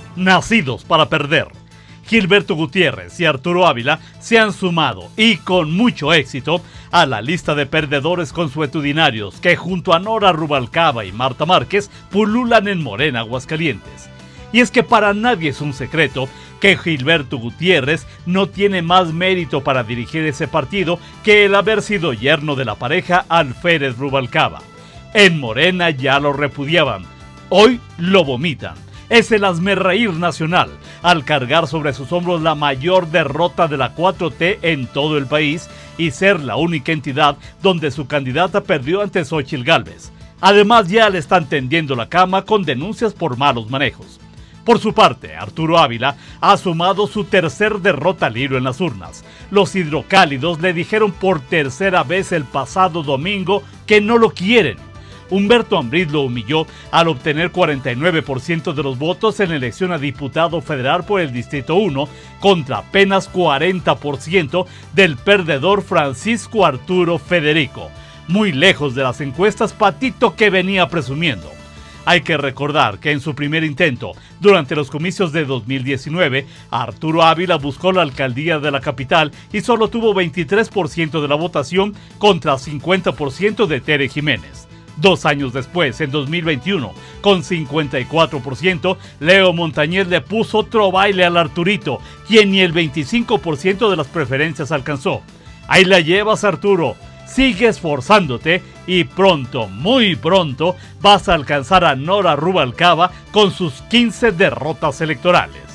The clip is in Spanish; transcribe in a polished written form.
nacidos para perder. Gilberto Gutiérrez y Arturo Ávila se han sumado, y con mucho éxito, a la lista de perdedores consuetudinarios que junto a Nora Rubalcaba y Marta Márquez pululan en Morena, Aguascalientes. Y es que para nadie es un secreto que Gilberto Gutiérrez no tiene más mérito para dirigir ese partido que el haber sido yerno de la pareja Alférez Rubalcaba. En Morena ya lo repudiaban, hoy lo vomitan. Es el hazmerreír nacional, al cargar sobre sus hombros la mayor derrota de la 4T en todo el país y ser la única entidad donde su candidata perdió ante Xóchitl Gálvez. Además, ya le están tendiendo la cama con denuncias por malos manejos. Por su parte, Arturo Ávila ha sumado su tercer derrota al hilo en las urnas. Los hidrocálidos le dijeron por tercera vez el pasado domingo que no lo quieren. Humberto Ambriz lo humilló al obtener 49% de los votos en la elección a diputado federal por el Distrito 1 contra apenas 40% del perdedor Francisco Arturo Federico, muy lejos de las encuestas patito que venía presumiendo. Hay que recordar que en su primer intento, durante los comicios de 2019, Arturo Ávila buscó la alcaldía de la capital y solo tuvo 23% de la votación contra 50% de Tere Jiménez. 2 años después, en 2021, con 54%, Leo Montañez le puso otro baile al Arturito, quien ni el 25% de las preferencias alcanzó. Ahí la llevas, Arturo. Sigue esforzándote y pronto, muy pronto, vas a alcanzar a Nora Rubalcaba con sus 15 derrotas electorales.